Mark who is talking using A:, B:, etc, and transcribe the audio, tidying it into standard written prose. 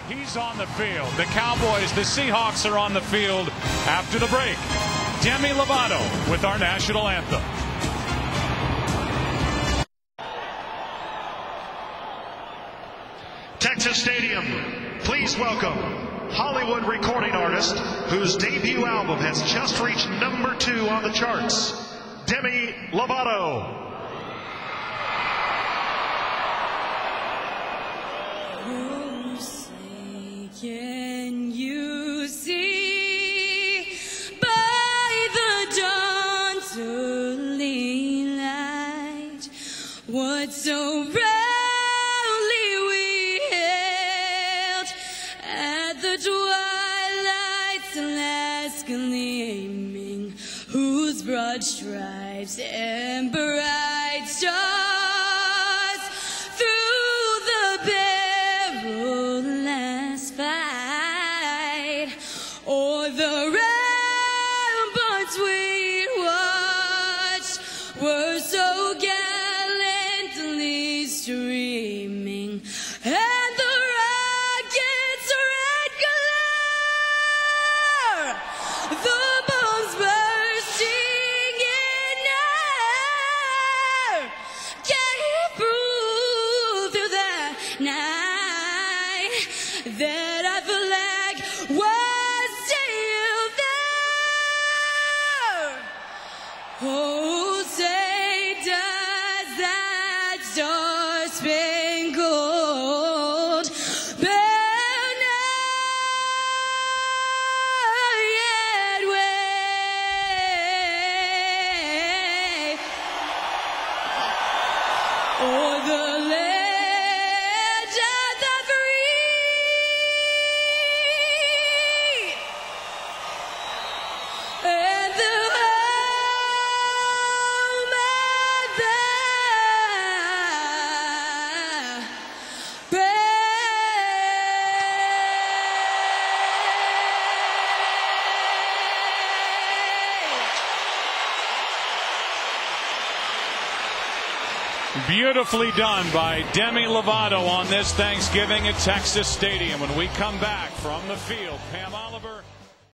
A: He's on the field. The Cowboys, the Seahawks are on the field after the break. Demi Lovato with our national anthem.
B: Texas Stadium, please welcome Hollywood recording artist whose debut album has just reached #2 on the charts, Demi Lovato.
C: Oh, say, can you see by the dawn's early light what so proudly we hailed at the twilight's last gleaming, whose broad stripes and bright stars o'er the ramparts we watched were so gallantly streaming, and the rocket's red glare, the bombs bursting in air, gave proof through the night that our flag was still there. Oh, say does that star-spangled banner yet wave o'er the land of the free and the home of the brave.
A: Beautifully done by Demi Lovato on this Thanksgiving at Texas Stadium. When we come back from the field, Pam Oliver.